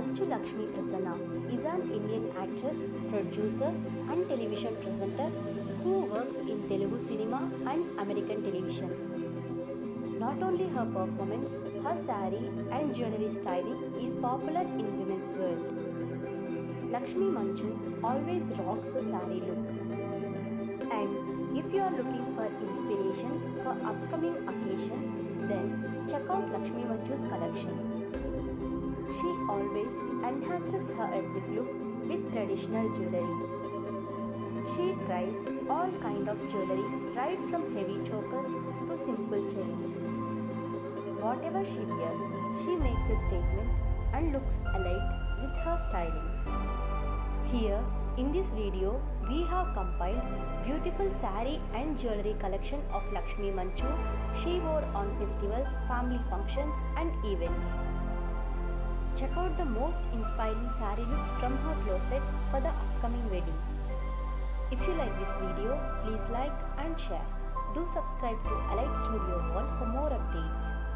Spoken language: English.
Manchu Lakshmi Prasanna is an Indian actress, producer and television presenter who works in Telugu cinema and American television. Not only her performance, her saree and jewelry styling is popular in women's world. Lakshmi Manchu always rocks the saree look. And if you are looking for inspiration for upcoming occasion, then check out Lakshmi Manchu's collection. She always enhances her ethnic look with traditional jewelry. She tries all kind of jewelry, right from heavy chokers to simple chains. Whatever she wears, she makes a statement and looks elite with her styling. Here in this video, we have compiled beautiful saree and jewelry collection of Lakshmi Manchu she wore on festivals, family functions and events. Check out the most inspiring saree looks from her closet for the upcoming wedding. If you like this video, please like and share. Do subscribe to Elite Studio 1 for more updates.